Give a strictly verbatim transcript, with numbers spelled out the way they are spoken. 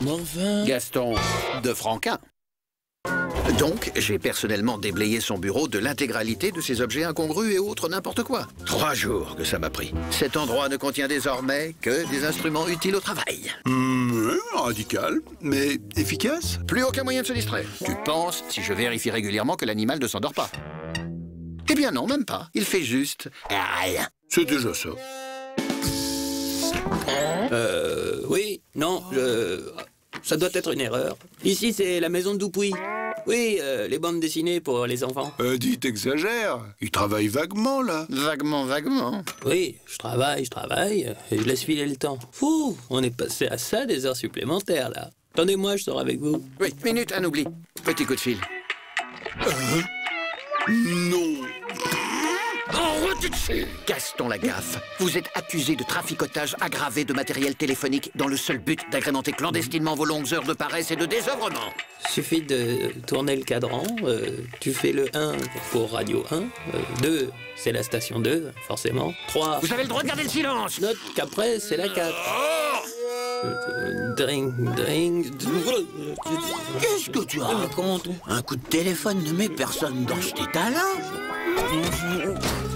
Enfin... Gaston de Franquin. Donc, j'ai personnellement déblayé son bureau de l'intégralité de ses objets incongrus et autres n'importe quoi. Trois jours que ça m'a pris. Cet endroit ne contient désormais que des instruments utiles au travail. Mmh, radical, mais efficace. Plus aucun moyen de se distraire. Tu penses si je vérifie régulièrement que l'animal ne s'endort pas? Eh bien non, même pas. Il fait juste rien. C'est déjà ça. Euh... Oui, non, je... Ça doit être une erreur. Ici, c'est la maison de Dupuis. Oui, euh, les bandes dessinées pour les enfants. Euh, dis, t'exagères. Il travaille vaguement, là. Vaguement, vaguement. Oui, je travaille, je travaille, et je laisse filer le temps. Fou, on est passé à ça des heures supplémentaires, là. Attendez-moi, je sors avec vous. Oui, minute, un oubli. Petit coup de fil. Euh... Non. Oh, Gaston Lagaffe, vous êtes accusé de traficotage aggravé de matériel téléphonique dans le seul but d'agrémenter clandestinement vos longues heures de paresse et de désœuvrement. Suffit de tourner le cadran, euh, tu fais le un pour Radio un, euh, deux, c'est la station deux, forcément, trois... Vous avez le droit de garder le silence. Note qu'après, c'est la quatre. Euh, Drink, drink... Qu'est-ce que tu racontes? Un coup de téléphone ne met personne dans cet état-là.